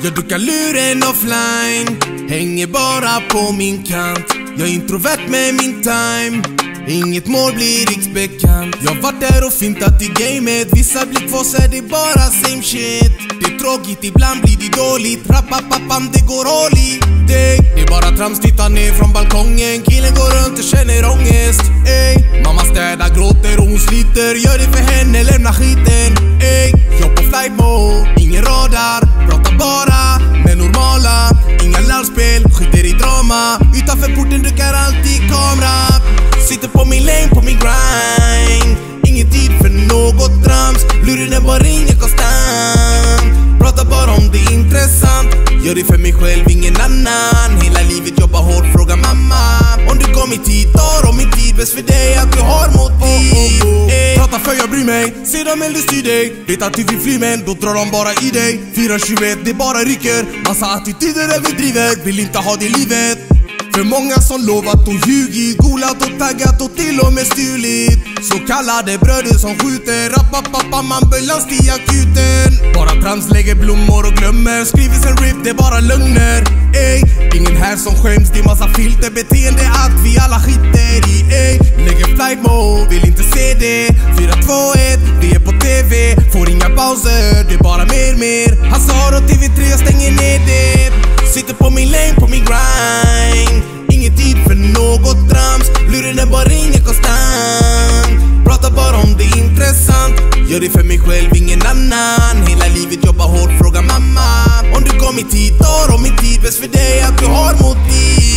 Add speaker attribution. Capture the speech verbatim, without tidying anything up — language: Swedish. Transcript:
Speaker 1: Jag duckar luren offline, hänger bara på min kant. Jag är introvert med min time, inget mål blir riksbekant. Jag varit där och fintat i gamet, vissa blickfåsar det är bara same shit. Det är tråkigt, ibland blir det dåligt. Rappapapam, det går all i dig. Det är bara trams, titta ner från balkongen. Killen går runt och känner ångest. Ey, mamma städar, gråter och hon sliter. Gör det för henne, lämna skiten. Ey, jag på flight mode, ingen radar. Pratar bara med normala, inga larmspel, skiter i drama. Utanför porten duckar alltid kamera. Sitter på min lane, på min grind. Ingen tid för något trams. Luren bara ringer konstant. Pratar bara om det intressant. Gör det för mig själv, ingen annan. Hela livet jobbar hårt, fråga mamma. Om du kommit hit, tar om min tid. Bäst för dig att du har motiv. oh, oh, oh. eh. Prata för jag bryr mig, se dem eller styr dig. Vet att du vill fly men då drar de bara i dig. fyra tjugoett, det bara rycker. Massa attityder överdrivet, vill inte ha det livet. För många som lovat och ljugit, golat och taggat och till och med stulit. Så kallade bröder som skjuter, rappapapam, ambulans till akuten. Bara trams, lägger blommor och glömmer. Skriver sen rip, det är bara lögner. Ey, ingen här som skäms, det är massa filter. Beteende att vi alla skiter i. Ey, lägger flight mode, vill inte se det. fyra två ett, det är på tv. Får inga pauser, det är bara mer mer. Hazard och T V tre, jag stänger ner det. Sitter på min lane, på min grind. Ingen tid för något trams. Luren bara ringer konstant. Pratar bara om det intressant. Gör det för mig själv, ingen annan. Hela livet jobbar hårt, fråga mamma. Om du kommit hit, tar om min tid. Bäst för dig att du har motiv.